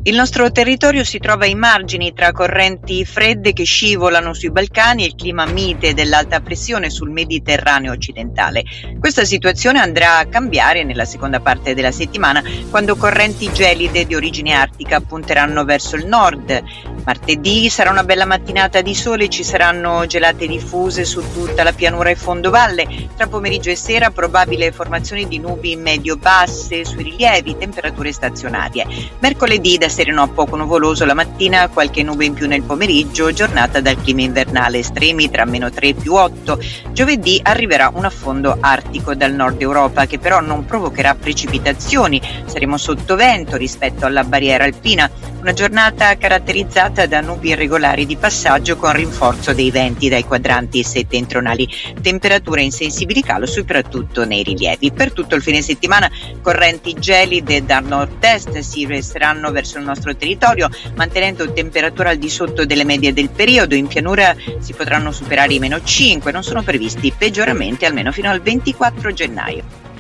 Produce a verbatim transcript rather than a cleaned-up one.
Il nostro territorio si trova ai margini tra correnti fredde che scivolano sui Balcani e il clima mite dell'alta pressione sul Mediterraneo occidentale. Questa situazione andrà a cambiare nella seconda parte della settimana, quando correnti gelide di origine artica punteranno verso il nord. Martedì sarà una bella mattinata di sole e ci saranno gelate diffuse su tutta la pianura e fondovalle. Tra pomeriggio e sera probabile formazione di nubi medio-basse sui rilievi, temperature stazionarie. Mercoledì da sereno a poco nuvoloso la mattina, qualche nube in più nel pomeriggio, giornata dal clima invernale, estremi tra meno tre e più otto. Giovedì arriverà un affondo artico dal nord Europa che però non provocherà precipitazioni, saremo sotto vento rispetto alla barriera alpina. Una giornata caratterizzata da nubi irregolari di passaggio con rinforzo dei venti dai quadranti settentrionali, temperature in sensibili calo soprattutto nei rilievi. Per tutto il fine settimana correnti gelide da nord-est si resteranno verso il nostro territorio, mantenendo temperature al di sotto delle medie del periodo. In pianura si potranno superare i meno cinque, non sono previsti peggioramenti almeno fino al ventiquattro gennaio.